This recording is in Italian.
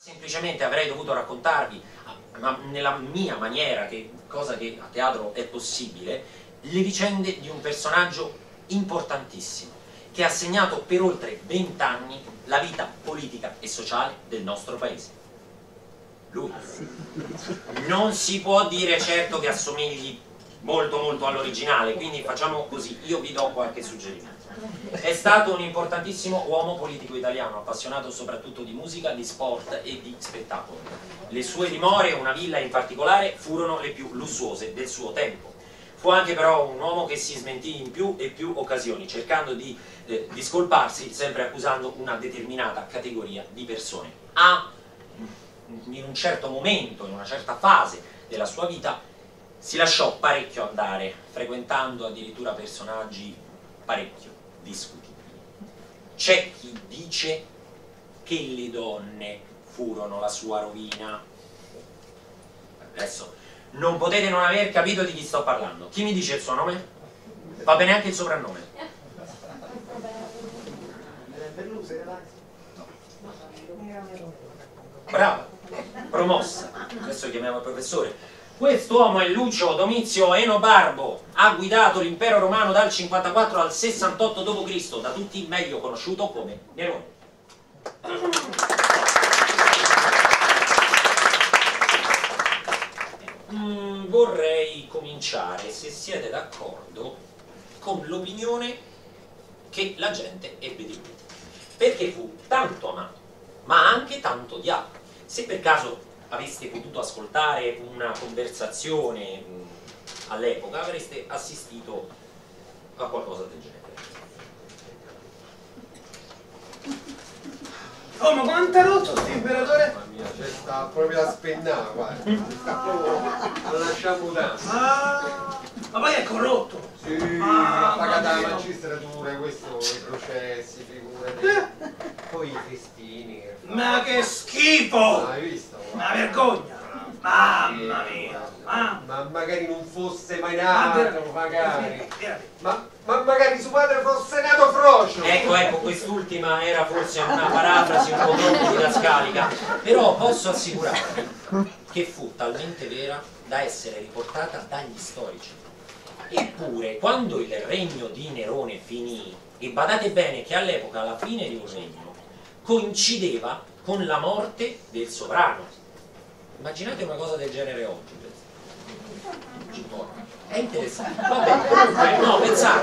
Semplicemente avrei dovuto raccontarvi, nella mia maniera, cosa che a teatro è possibile, le vicende di un personaggio importantissimo, che ha segnato per oltre 20 anni la vita politica e sociale del nostro paese. Lui. Non si può dire certo che assomigli molto all'originale, quindi facciamo così, io vi do qualche suggerimento. È stato un importantissimo uomo politico italiano, appassionato soprattutto di musica, di sport e di spettacolo. Le sue dimore, una villa in particolare, furono le più lussuose del suo tempo. Fu anche però un uomo che si smentì in più e più occasioni, cercando di discolparsi, sempre accusando una determinata categoria di persone. In un certo momento, in una certa fase della sua vita, si lasciò parecchio andare, frequentando addirittura personaggi parecchio discutibili. C'è chi dice che le donne furono la sua rovina. Adesso non potete non aver capito di chi sto parlando. Chi mi dice il suo nome? Va bene anche il soprannome. Brava, promossa. Adesso chiamiamo il professore. Quest'uomo è Lucio Domizio Enobarbo, ha guidato l'impero romano dal 54 al 68 d.C., da tutti meglio conosciuto come Nerone. Vorrei cominciare, se siete d'accordo, con l'opinione che la gente ebbe di lui, perché fu tanto amato, ma anche tanto odiato. Se per caso aveste potuto ascoltare una conversazione all'epoca, avreste assistito a qualcosa del genere. Oh, ma quanto è rotto questo imperatore? Mamma mia, c'è sta proprio da spennare, guarda. Lo lasciamo da. Ma poi è corrotto. Sì, ha pagato la magistratura, questo, i processi, figurati. Poi i festini. Ma che schifo! Hai visto? Una vergogna! Mamma mia! Ma magari non fosse mai nato, magari. Veramente. Ma magari suo padre fosse nato frocio. Ecco, quest'ultima era forse una parafrasi un po' troppo didascalica, però posso assicurarvi che fu talmente vera da essere riportata dagli storici. Eppure, quando il regno di Nerone finì, e badate bene che all'epoca la fine di un regno coincideva con la morte del sovrano. Immaginate una cosa del genere oggi. È interessante. Vabbè, comunque, no, pensate.